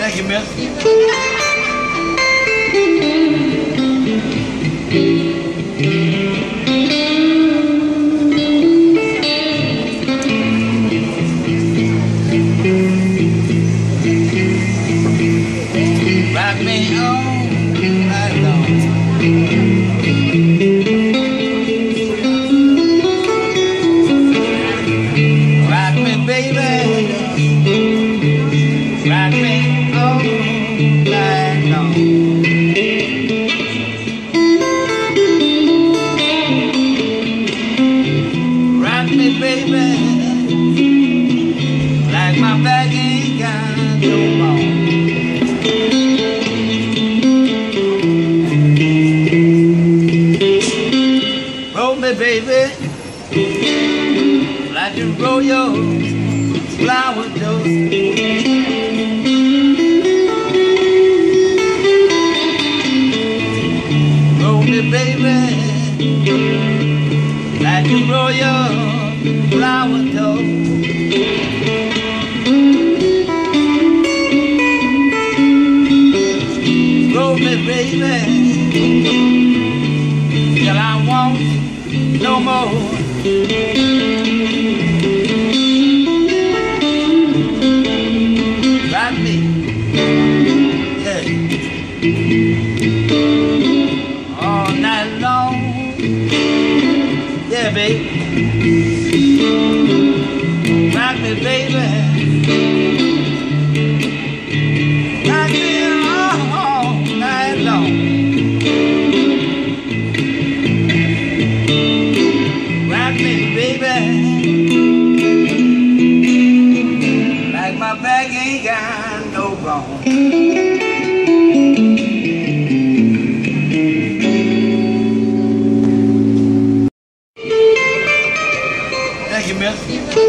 Thank you, miss. Rock me on right on. Rock me, baby. Rock me all night long. Rock me, baby, like my back ain't got no bone. Roll me, baby, like you roll your flower dough. Baby, like you roll your flower dough. Roll me, baby, till I want no more. Rock me, yeah. All night long, yeah, baby. Rock me, baby. Rock me all night long. Rock me, baby, like my back ain't got no bone. Thank you, miss.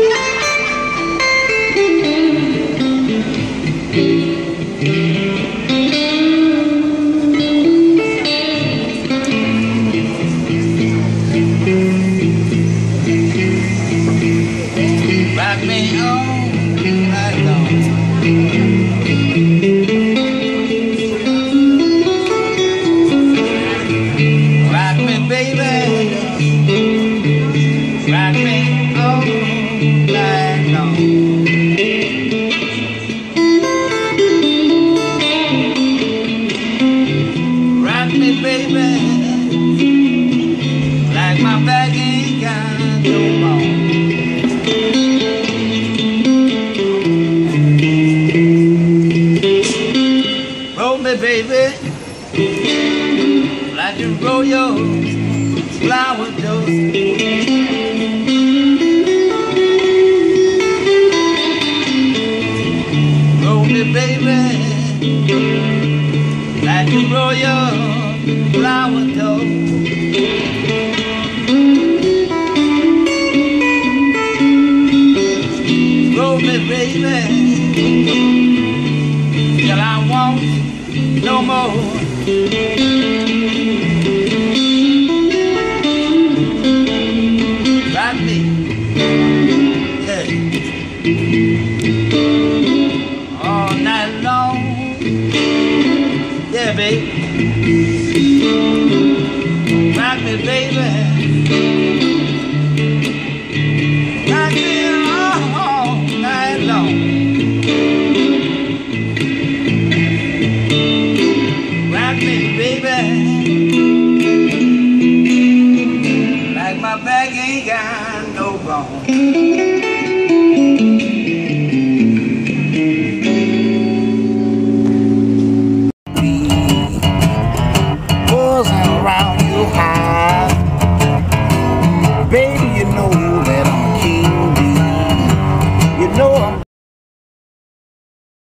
Rock me all night long. Rock me, baby. Rock me all night long. Rock me, baby, like my back ain't got no bone. Roll me, baby, like you roll your flower dough. Baby, like you roll your flower dough. Roll me, baby, till I want no more. Rock me, yeah. All night long, yeah, baby. Rock me, baby. Rock me all night long. Rock me, baby, like my back ain't got no bone.